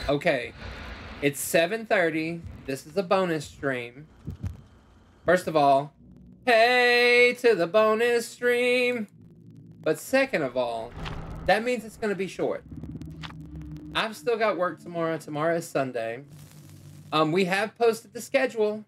Okay, it's 7:30. This is a bonus stream. First of all, hey to the bonus stream. But second of all, that means it's going to be short. I've still got work tomorrow. Tomorrow is Sunday. We have posted the schedule.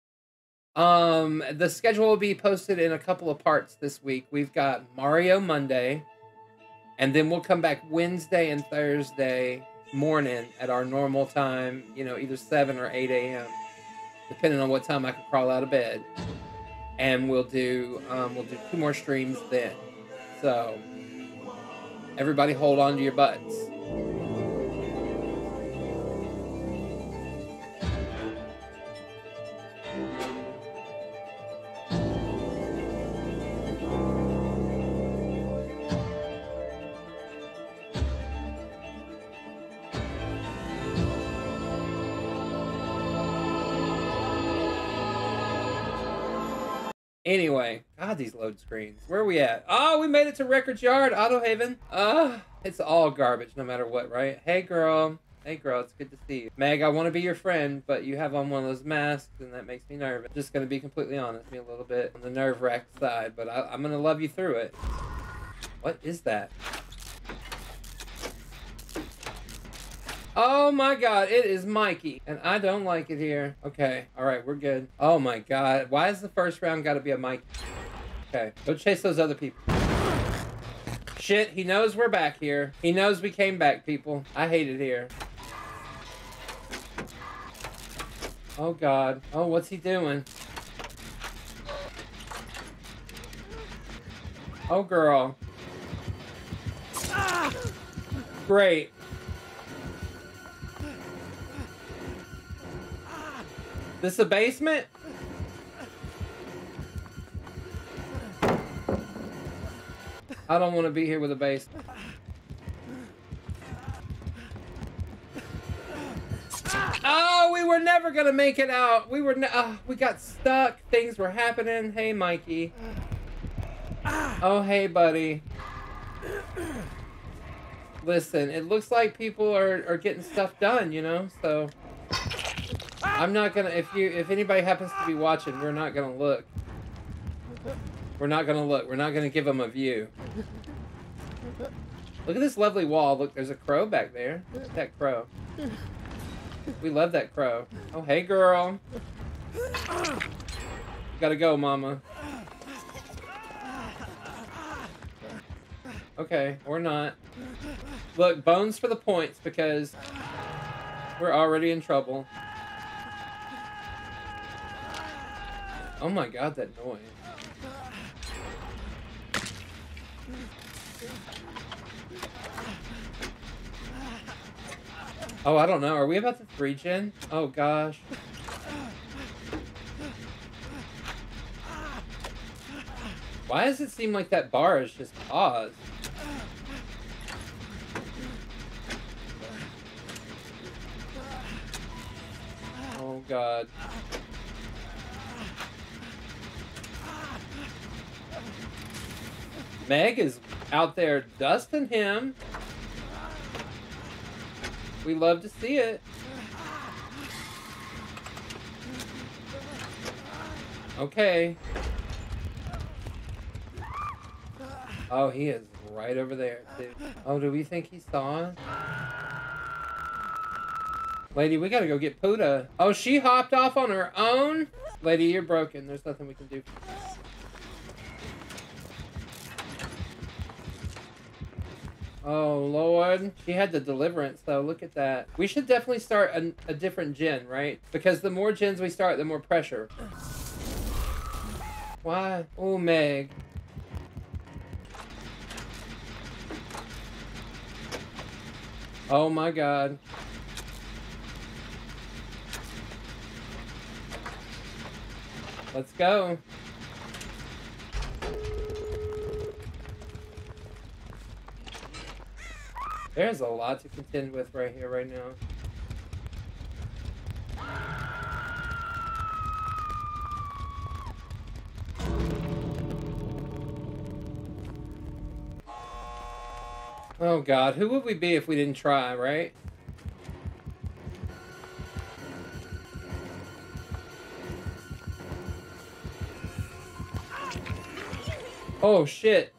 The schedule will be posted in a couple of parts this week. We've got Mario Monday, and then we'll come back Wednesday and Thursday morning at our normal time, you know, either 7 or 8 a.m. depending on what time I can crawl out of bed. And we'll do 2 more streams then. So everybody hold on to your butts. Anyway, God, these load screens. Where are we at? Oh, we made it to Records Yard, Auto Haven. It's all garbage no matter what, right? Hey, girl. Hey, girl, it's good to see you. Meg, I want to be your friend, but you have on one of those masks, and that makes me nervous. Just going to be completely honest, me a little bit on the nerve-wracked side, but I'm going to love you through it. What is that? Oh my God, it is Mikey, and I don't like it here. Okay, all right, we're good. Oh my God, why is the first round got to be a Mikey? Okay, go chase those other people. Shit, he knows we're back here. He knows we came back, people. I hate it here. Oh God, oh, what's he doing? Oh girl. Great. This a basement? I don't want to be here with a basement. Oh, we were never gonna make it out. We got stuck. Things were happening. Hey, Mikey. Oh, hey, buddy. Listen, it looks like people are getting stuff done, you know, so I'm not gonna, if anybody happens to be watching, we're not gonna look. We're not gonna look. We're not gonna give them a view. Look at this lovely wall. Look, there's a crow back there. Look at that crow. We love that crow. Oh, hey, girl. You gotta go, mama. Okay, or not. Look, bones for the points because we're already in trouble. Oh my God, that noise. Oh, I don't know. Are we about to 3-gen? Oh gosh. Why does it seem like that bar is just paused? Oh God. Meg is out there dusting him. We love to see it. Okay. Oh, he is right over there, too. Oh, do we think he saw us? Lady, we gotta go get Puda. Oh, she hopped off on her own? Lady, you're broken. There's nothing we can do. Oh, Lord. She had the deliverance, though. Look at that. We should definitely start a different gen, right? Because the more gens we start, the more pressure. Why? Oh, Meg. Oh, my God. Let's go. There's a lot to contend with right here, right now. Oh God, who would we be if we didn't try, right? Oh, shit.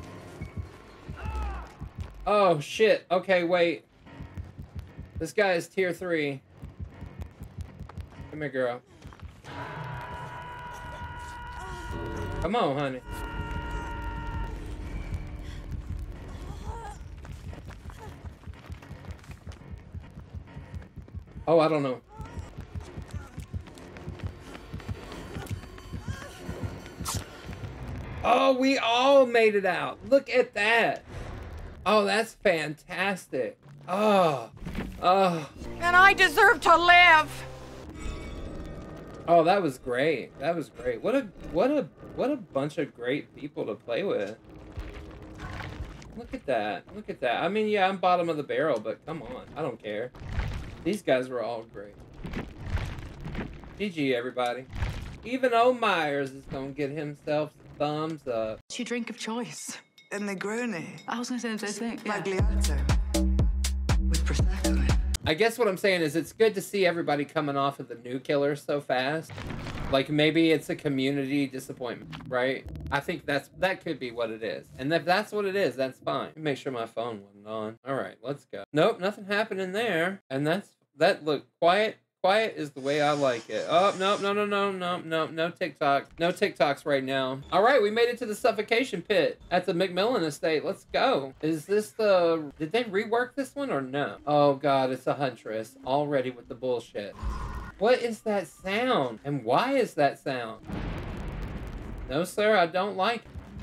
Oh, shit. Okay, wait. This guy is tier 3. Come here, girl. Come on, honey. Oh, I don't know. Oh, we all made it out. Look at that. Oh, that's fantastic. Oh. Oh. And I deserve to live. Oh, that was great. That was great. What a bunch of great people to play with. Look at that. Look at that. I mean, yeah, I'm bottom of the barrel, but come on. I don't care. These guys were all great. GG, everybody. Even old Myers is gonna get himself thumbs up. It's your drink of choice. A Negroni. I was going to say the same thing. Yeah. Magliato. With Prosecco. I guess what I'm saying is it's good to see everybody coming off of the new killer so fast. Like, maybe it's a community disappointment, right? I think that could be what it is. And if that's what it is, that's fine. Make sure my phone wasn't on. All right, let's go. Nope, nothing happened in there. And that looked quiet. Quiet is the way I like it. Oh, no TikTok. No TikToks right now. All right, we made it to the suffocation pit at the McMillan estate. Let's go. Is this the... Did they rework this one or no? Oh, God, it's a huntress. Already with the bullshit. What is that sound? And why is that sound? No, sir, I don't like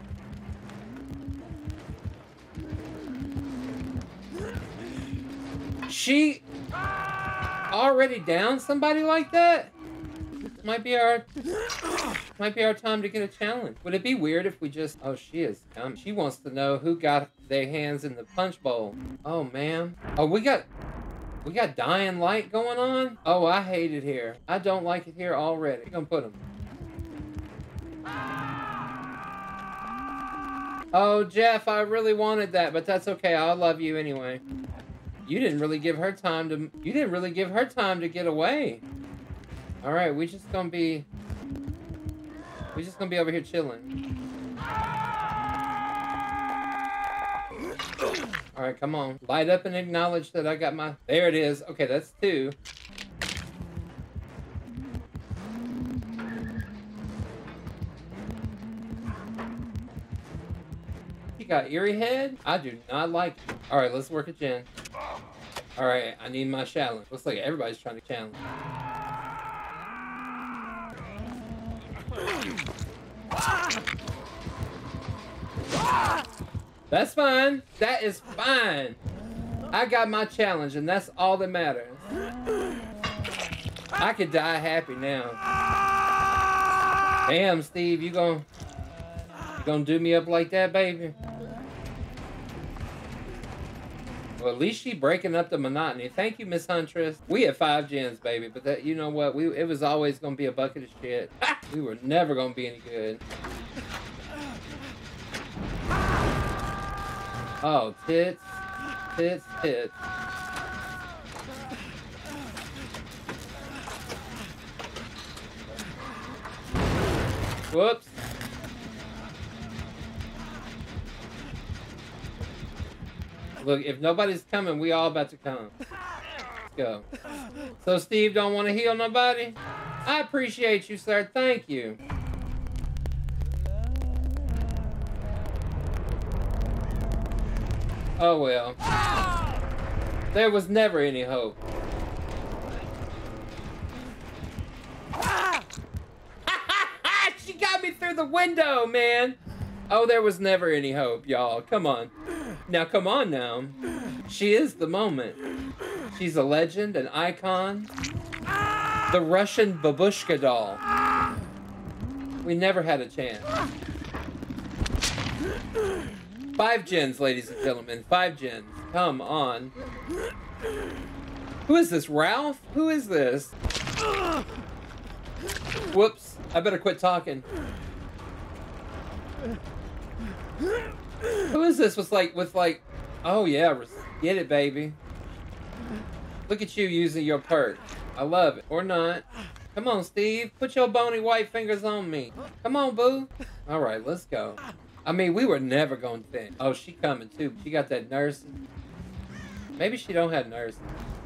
it. She... already down somebody like that? Might be our time to get a challenge. Would it be weird if we just... Oh, she is coming. She wants to know who got their hands in the punch bowl. Oh, man. Oh, we got dying light going on? Oh, I hate it here. I don't like it here already. We're gonna put them. Oh, Jeff, I really wanted that, but that's okay. I love you anyway. You didn't really give her time to get away. All right, we just gonna be over here chilling. All right, come on. Light up and acknowledge that I got my... There it is. Okay, that's 2. You got Eerie Head? I do not like it. All right, let's work it, Jen. All right, I need my challenge. Looks like everybody's trying to challenge. That's fine. That is fine. I got my challenge, and that's all that matters. I could die happy now. Damn, Steve, you gonna do me up like that, baby? Well, at least she breaking up the monotony. Thank you, Miss Huntress. We had 5 gens, baby, but that, you know what? It was always gonna be a bucket of shit. We were never gonna be any good. Oh, tits, tits, tits. Whoops. Look, if nobody's coming, we all about to come. Let's go. So Steve don't want to heal nobody? I appreciate you, sir. Thank you. Oh well. There was never any hope. She got me through the window, man. Oh, there was never any hope, y'all. Come on. Now, come on now. She is the moment. She's a legend, an icon. The Russian babushka doll. We never had a chance. 5 gens, ladies and gentlemen. 5 gens. Come on. Who is this, Ralph? Who is this? Whoops. I better quit talking. Who is this with like, oh yeah, get it, baby. Look at you using your perk. I love it. Or not. Come on, Steve. Put your bony white fingers on me. Come on, boo. All right, let's go. I mean, we were never going to think. Oh, she coming too. She got that nurse. Maybe she don't have nurse.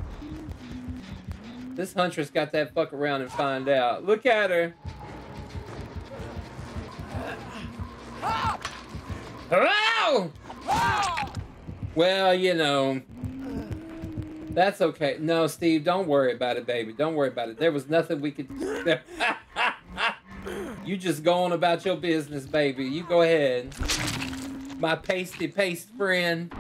This huntress got that fuck around and find out. Look at her. Hello! Well, you know, that's okay. No, Steve, don't worry about it, baby. Don't worry about it. There was nothing we could do. You just go on about your business, baby. You go ahead. My pasty paste friend.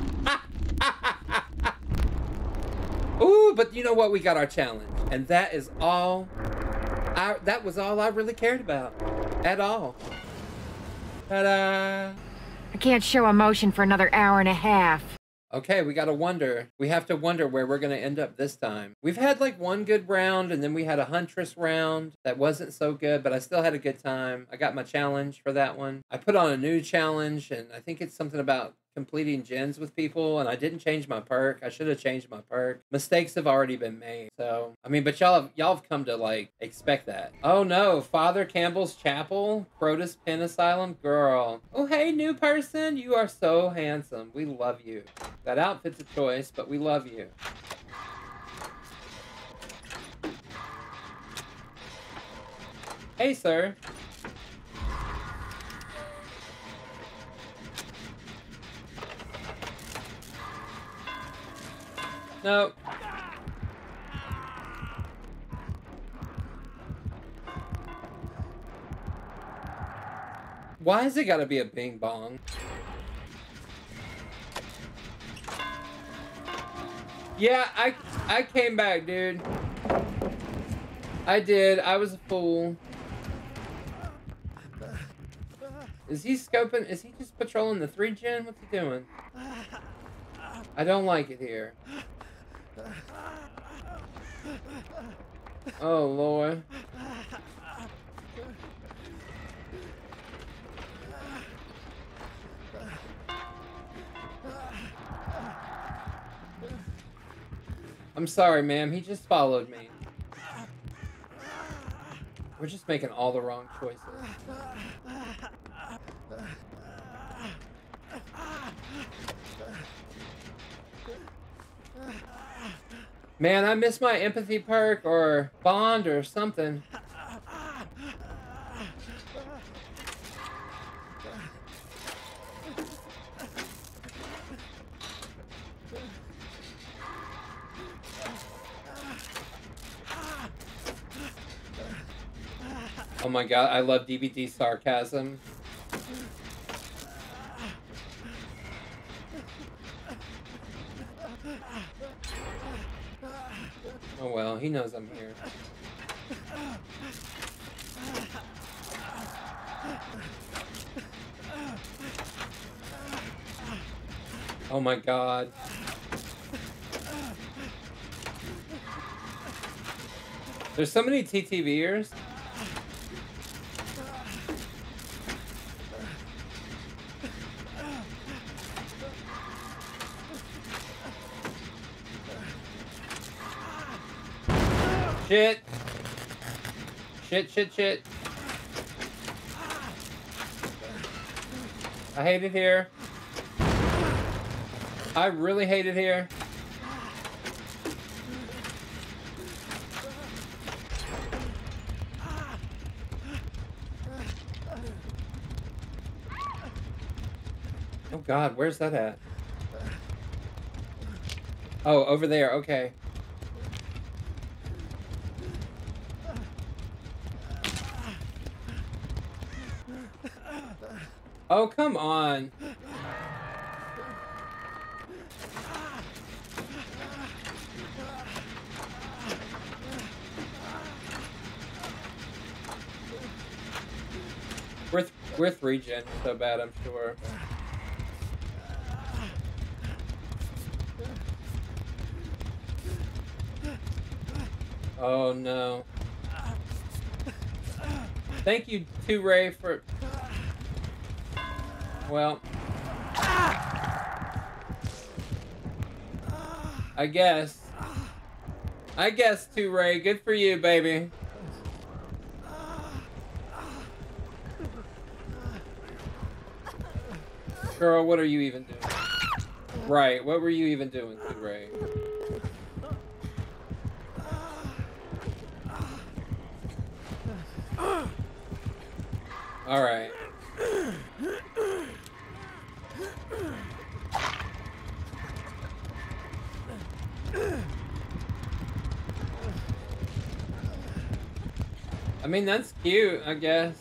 Ooh, but you know what? We got our challenge. And that is all. That was all I really cared about. At all. Ta-da! I can't show emotion for another hour and a half. Okay, we gotta wonder. We have to wonder where we're gonna end up this time. We've had like one good round, and then we had a huntress round that wasn't so good, but I still had a good time. I got my challenge for that one. I put on a new challenge, and I think it's something about completing gens with people, and I didn't change my perk. I should have changed my perk. Mistakes have already been made. So, I mean, but y'all have come to like expect that. Oh no, Father Campbell's Chapel, Crotus Pen Asylum, girl. Oh hey, new person, you are so handsome. We love you. That outfit's a choice, but we love you. Hey, sir. No. Why has it got to be a bing bong? Yeah, I came back, dude. I did. I was a fool. Is he scoping? Is he just patrolling the 3 gen? What's he doing? I don't like it here. Oh, Lord. I'm sorry, ma'am. He just followed me. We're just making all the wrong choices. Man, I miss my empathy perk or bond or something. Oh my god, I love DVD sarcasm. Oh well, he knows I'm here. Oh my god. There's so many TTVers. Shit. Shit. I hate it here. I really hate it here. Oh God, where's that at? Oh, over there, okay. Oh, come on. We're 3 gen so bad, I'm sure. Oh no. Thank you, 2 Ray, for... Well... I guess, 2 Ray. Good for you, baby. Girl, what are you even doing? Right, what were you even doing, Ray? Alright. I mean, that's cute, I guess.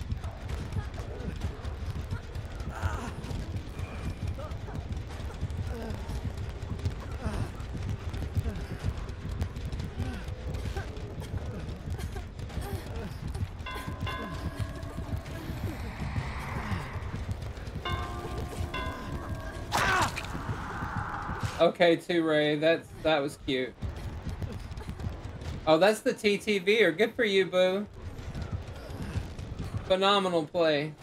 Okay, too, Ray. That was cute. Oh, that's the TTVer. Good for you, boo. Phenomenal play.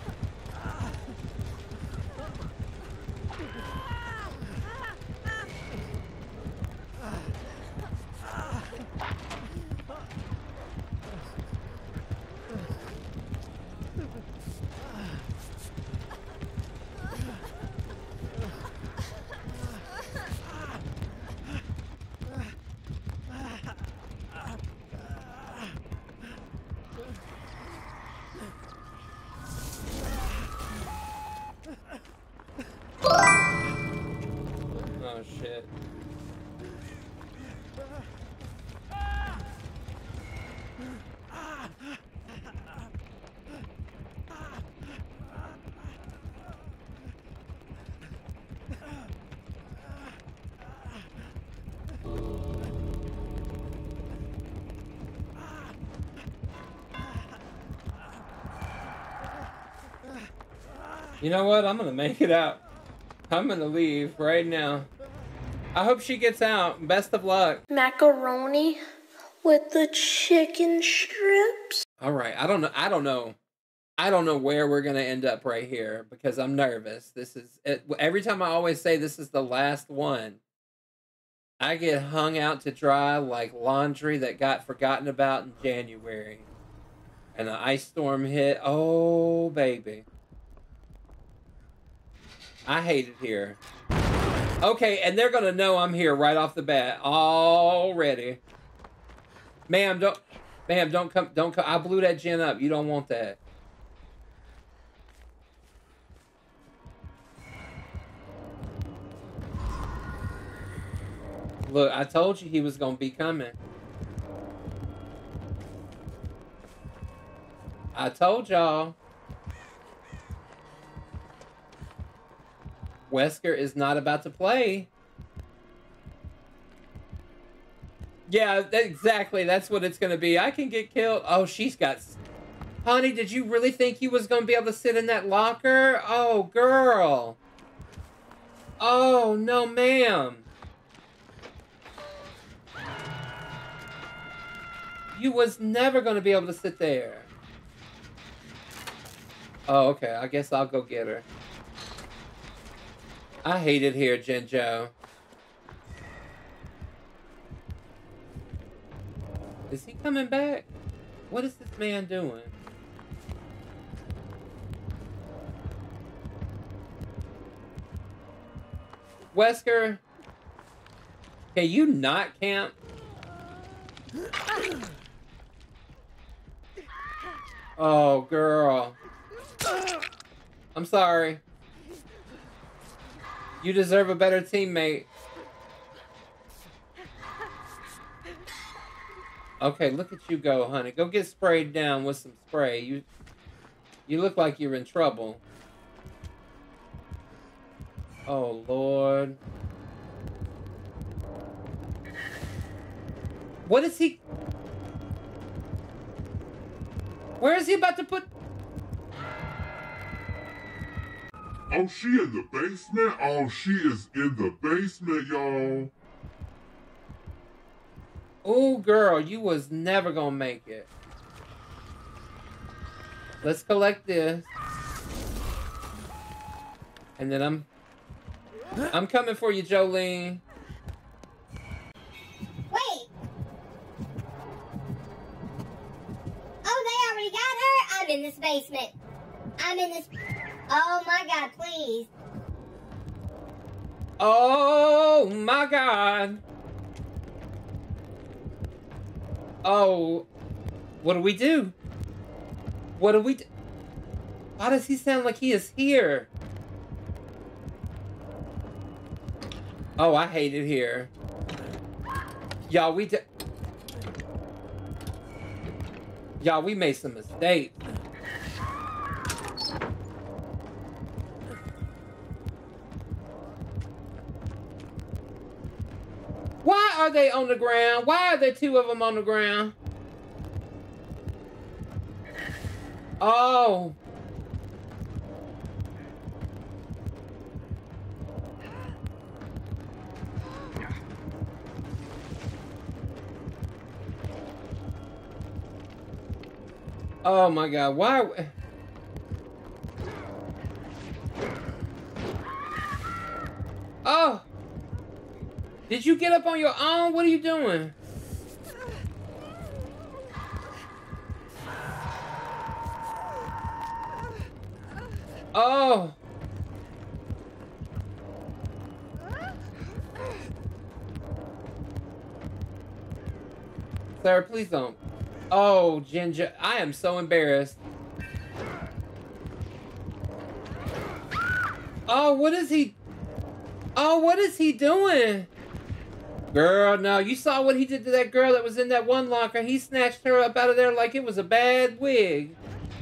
Oh, shit. You know what? I'm gonna make it out. I'm gonna leave right now. I hope she gets out. Best of luck. Macaroni with the chicken strips. All right. I don't know where we're gonna end up right here because I'm nervous. This is it. Every time I always say this is the last one, I get hung out to dry like laundry that got forgotten about in January, and an ice storm hit. Oh baby. I hate it here. Okay, and they're gonna know I'm here right off the bat already. Ma'am, don't come. I blew that gin up. You don't want that. Look, I told you he was gonna be coming. I told y'all. Wesker is not about to play. Yeah, exactly. That's what it's going to be. I can get killed. Oh, she's got... Honey, did you really think you was going to be able to sit in that locker? Oh, girl. Oh, no, ma'am. You was never going to be able to sit there. Oh, okay. I guess I'll go get her. I hate it here, Jinjo. Is he coming back? What is this man doing? Wesker, can you not camp? Oh, girl. I'm sorry. You deserve a better teammate. Okay, look at you go, honey. Go get sprayed down with some spray. You look like you're in trouble. Oh, Lord. What is he... Where is he about to put... Oh, she in the basement? Oh, she is in the basement, y'all. Oh, girl, you was never gonna make it. Let's collect this. And then I'm coming for you, Jolene. Wait. Oh, they already got her? I'm in this basement. I'm in this... Oh, my God, please. Oh my God. Oh, what do we do? What do we do? Why does he sound like he is here? Oh, I hate it here. Y'all, Y'all, we made some mistakes. Why are they on the ground? Why are there two of them on the ground? Oh. Oh my God, why? Oh! Did you get up on your own? What are you doing? Oh! Sir, please don't. Oh, Ginger, I am so embarrassed. Oh, what is he? Oh, what is he doing? Girl, no, you saw what he did to that girl that was in that one locker. He snatched her up out of there like it was a bad wig.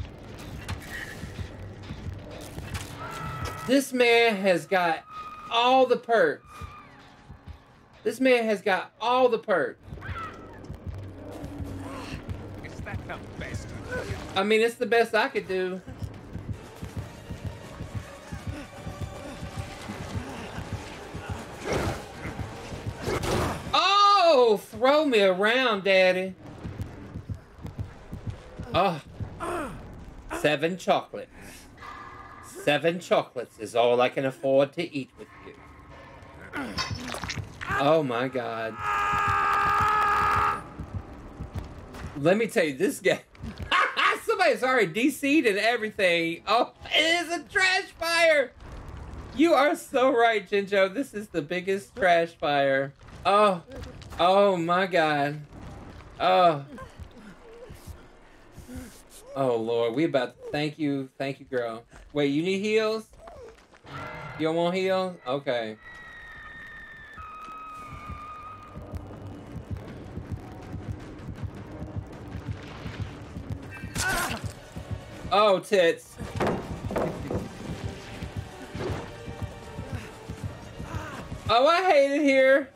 This man has got all the perks. This man has got all the perks. Is that the best? I mean, it's the best I could do. Oh, throw me around, Daddy. Oh, 7 chocolates. 7 chocolates is all I can afford to eat with you. Oh my God. Let me tell you, this guy. Somebody's already DC'd and everything. Oh, it is a trash fire. You are so right, Jinjo. This is the biggest trash fire. Oh. Oh my God. Oh. Oh Lord, we about to thank you, girl. Wait, you need heals? You don't want heals? Okay. Oh, tits. Oh, I hate it here.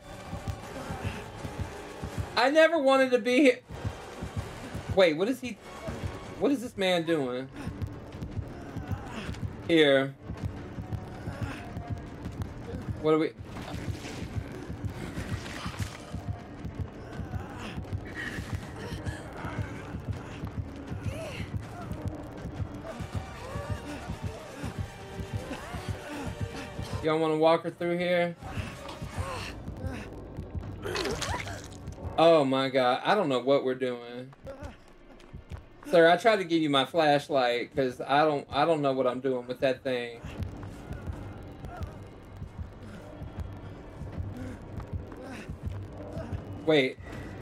I never wanted to be here. Wait, what is this man doing? Here. What are we? Y'all want to walk her through here? Oh my God, I don't know what we're doing. Sir, I tried to give you my flashlight because I don't know what I'm doing with that thing. Wait.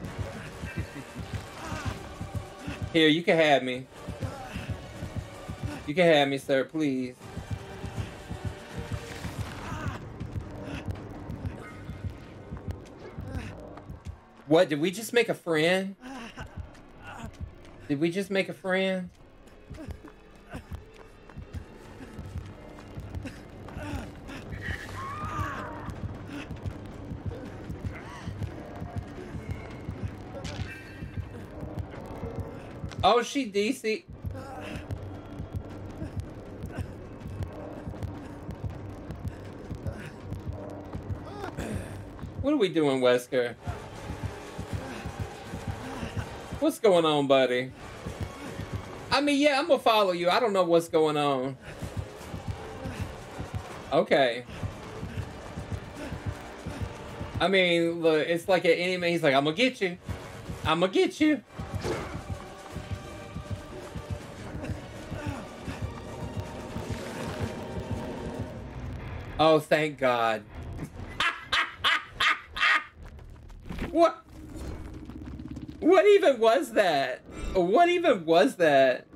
Here, you can have me. You can have me, sir, please. What, did we just make a friend? Did we just make a friend? Oh, she DC. What are we doing, Wesker? What's going on, buddy? I mean, yeah, I'm gonna follow you. I don't know what's going on. Okay. I mean, look, it's like an enemy. He's like, I'm gonna get you. I'm gonna get you. Oh, thank God. What even was that? What even was that?